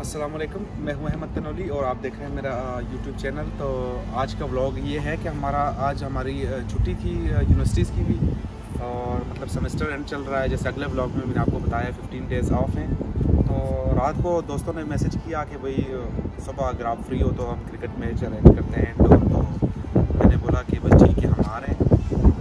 अस्सलाम वालेकुम, मैं हूं अहमद तनोली और आप देख रहे हैं मेरा यूट्यूब चैनल। तो आज का व्लॉग ये है कि आज हमारी छुट्टी थी यूनिवर्सिटीज़ की भी, और मतलब सेमेस्टर एंड चल रहा है। जैसे अगले व्लॉग में मैंने आपको बताया 15 डेज़ ऑफ हैं। तो रात को दोस्तों ने मैसेज किया कि भाई सुबह अगर आप फ्री हो तो हम क्रिकेट मैच अरेंज करते हैं इंडोर। तो मैंने बोला कि बस ठीक है, हम आ रहे हैं।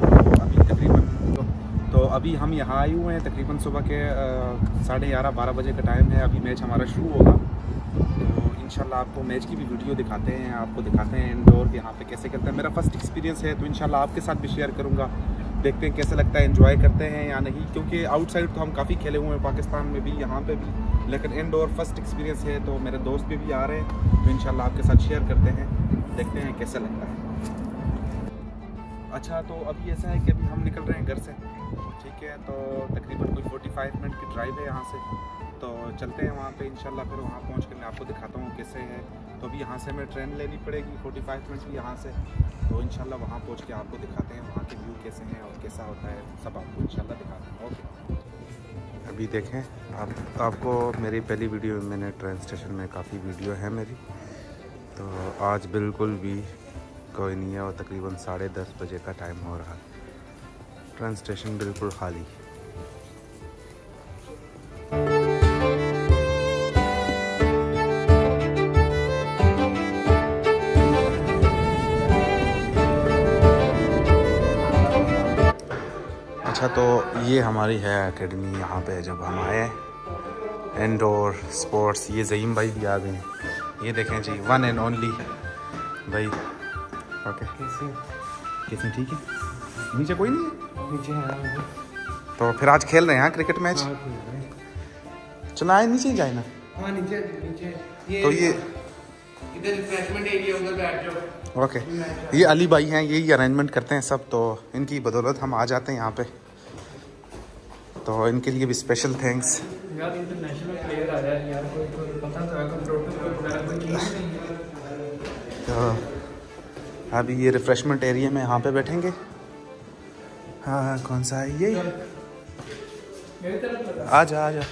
तो अभी हम यहाँ आए हुए हैं, तकरीबन सुबह के 11:30-12 बजे का टाइम है। अभी मैच हमारा शुरू होगा, तो इंशाल्लाह आपको मैच की भी वीडियो दिखाते हैं, आपको दिखाते हैं इंडोर यहाँ पे कैसे खेलते हैं। मेरा फर्स्ट एक्सपीरियंस है, तो इंशाल्लाह आपके साथ भी शेयर करूँगा। देखते हैं कैसे लगता है, एंजॉय करते हैं या नहीं, क्योंकि आउटसाइड तो हम काफ़ी खेले हुए हैं, पाकिस्तान में भी, यहाँ पे भी, लेकिन इंडोर फर्स्ट एक्सपीरियंस है। तो मेरे दोस्त भी आ रहे हैं, तो इंशाल्लाह आपके साथ शेयर करते हैं, देखते हैं कैसा लगता है। अच्छा, तो अभी ऐसा है कि अभी हम निकल रहे हैं घर से, ठीक है। तो तकरीबन कोई 45 मिनट की ड्राइव है यहाँ से, तो चलते हैं वहाँ पे इंशाल्लाह। फिर वहाँ पहुँच कर मैं आपको दिखाता हूँ कैसे है। तो अभी यहाँ से हमें ट्रेन लेनी पड़ेगी 45 मिनट की यहाँ से, तो इंशाल्लाह वहाँ पहुँच के आपको दिखाते हैं वहाँ के व्यू कैसे हैं और कैसा होता है, सब आपको इंशाल्लाह दिखाते हैं। ओके, अभी देखें आपको मेरी पहली वीडियो, मैंने ट्रेन स्टेशन में काफ़ी वीडियो है मेरी, तो आज बिल्कुल भी कोई नहीं है और तकरीबन 10:30 बजे का टाइम हो रहा है। ट्रेन स्टेशन बिल्कुल खाली। अच्छा, तो ये हमारी है एकेडमी। यहाँ पे जब हम आए इंडोर स्पोर्ट्स, ये ज़हीम भाई भी आ गए। ये देखें जी, वन एंड ओनली भाई। ओके, कैसे ठीक है? नीचे कोई नहीं है? नीचे है। तो फिर आज खेल रहे हैं क्रिकेट मैच? चला आए, नीचे ही जाए ना। हाँ, नीचे तो ये इधर रिफ्रेशमेंट एरिया, उधर बैठ जाओ। ओके, ये अली भाई हैं, यही अरेंजमेंट करते हैं सब, तो इनकी बदौलत हम आ जाते हैं यहाँ पे, तो इनके लिए भी स्पेशल थैंक्स। यार इंटरनेशनल प्लेयर आ रहा है यार, कोई पता तो है कंप्यूटर वगैरह। तो अभी ये रिफ्रेशमेंट एरिया में यहाँ पे बैठेंगे। हाँ, कौन सा है ये? आजा आजा।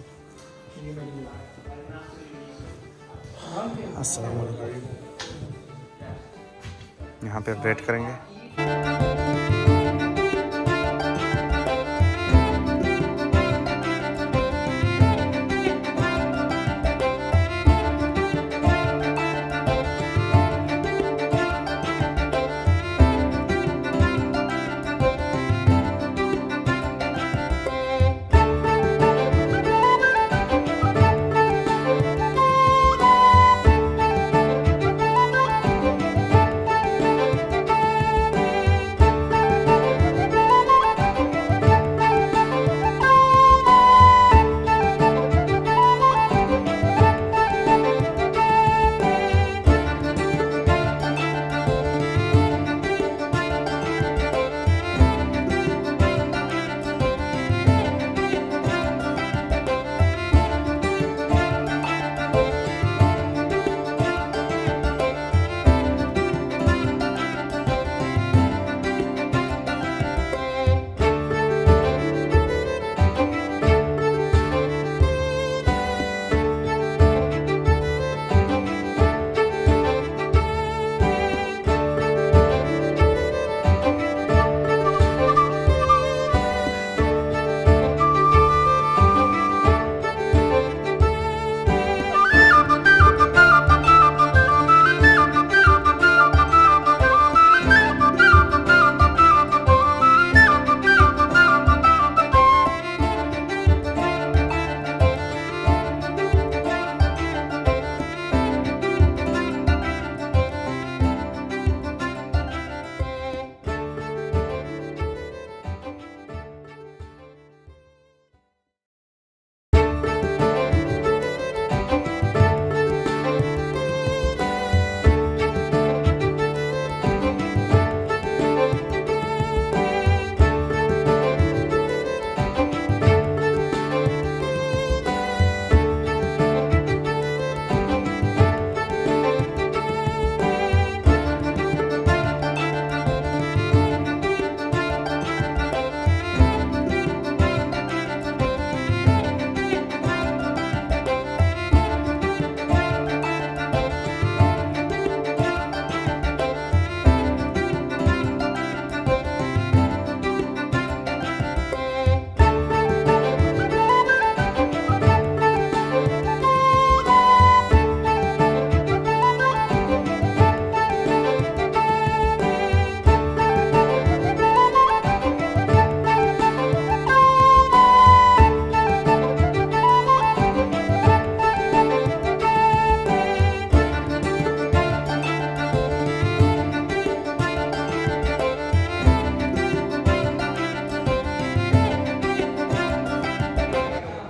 अस्सलाम वालेकुम। यहाँ पे वेट करेंगे।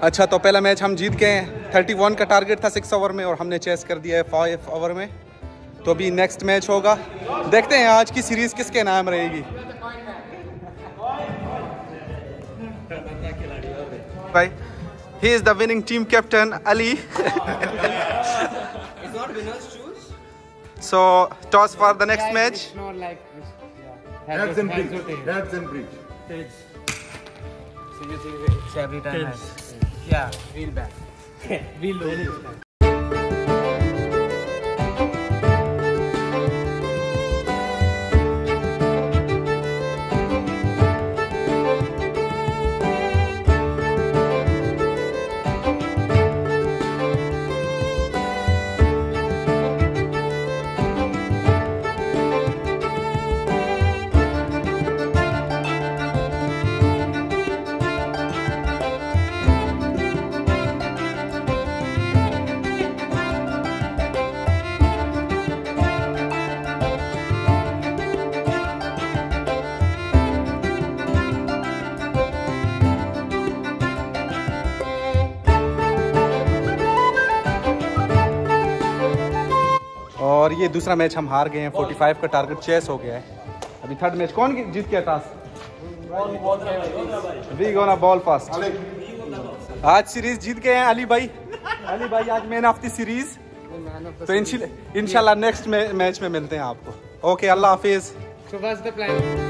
अच्छा, तो पहला मैच हम जीत गए हैं। 31 का टारगेट था 6 ओवर में और हमने चेस कर दिया है 5 ओवर में। तो अभी नेक्स्ट मैच होगा, देखते हैं आज की सीरीज किसके नाम रहेगी। भाई, he is the winning team captain, Ali. It's not winners choose. So toss for the next match. It's not like this. Yeah. Heads and bridge. Heads and bridge. So you think it's every time? Yeah, wheel back. Wheel only. और ये दूसरा match हम हार गए हैं। 45 का target chase हो गया है। अभी थर्ड मैच कौन जीत गया toss? We gonna bowl fast. आज सीरीज जीत गए हैं अली भाई। अली भाई आज मैन ऑफ द सीरीज। तो इंशाल्लाह नेक्स्ट मैच में मिलते हैं आपको। ओके, अल्लाह हाफिज। So what's the plan?